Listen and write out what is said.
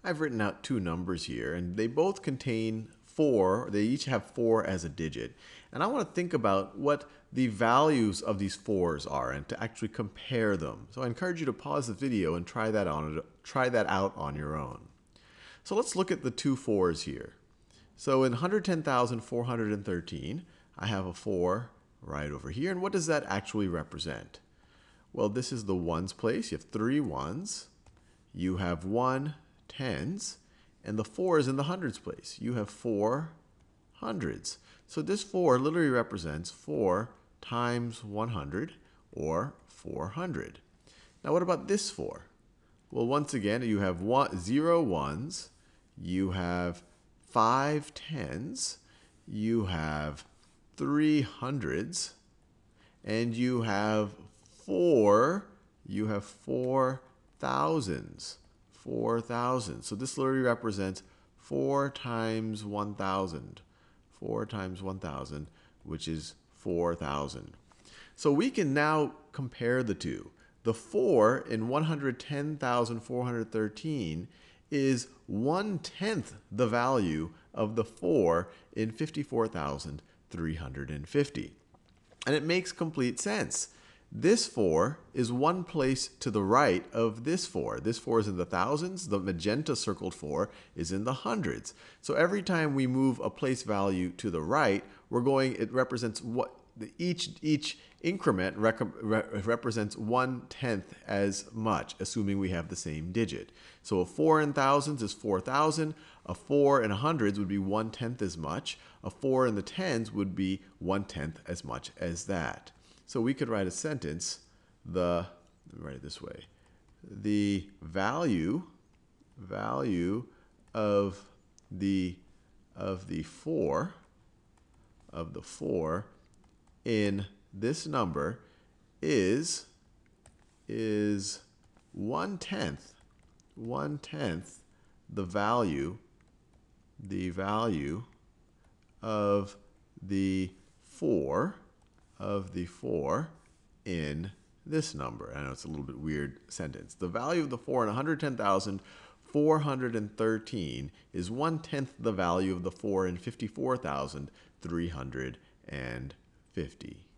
I've written out two numbers here, and they both contain 4. They each have 4 as a digit. And I want to think about what the values of these 4s are and to actually compare them. So I encourage you to pause the video and try that out on your own. So let's look at the two 4s here. So in 110,413, I have a 4 right over here. And what does that actually represent? Well, this is the ones place. You have 3 ones. You have 1 tens. And the 4 is in the hundreds place. You have 4 hundreds. So this 4 literally represents 4 times 100, or 400. Now what about this 4? Well, once again, you have 0 ones. You have 5 tens. You have 3 hundreds. And you have 4 thousands. 4,000. So this literally represents 4 times 1,000. 4 times 1,000, which is 4,000. So we can now compare the two. The 4 in 110,413 is 1/10 the value of the 4 in 54,350. And it makes complete sense. This 4 is one place to the right of this 4. This 4 is in the thousands. The magenta circled 4 is in the hundreds. So every time we move a place value to the right, it represents what each increment represents 1/10 as much, assuming we have the same digit. So a 4 in thousands is 4,000. A 4 in hundreds would be 1/10 as much. A 4 in the tens would be 1/10 as much as that. So we could write a sentence, let me write it this way. The value of the 4 in this number is 1/10 the value of the 4 in this number. I know it's a little bit weird sentence. The value of the 4 in 110,413 is 1/10 the value of the 4 in 54,350.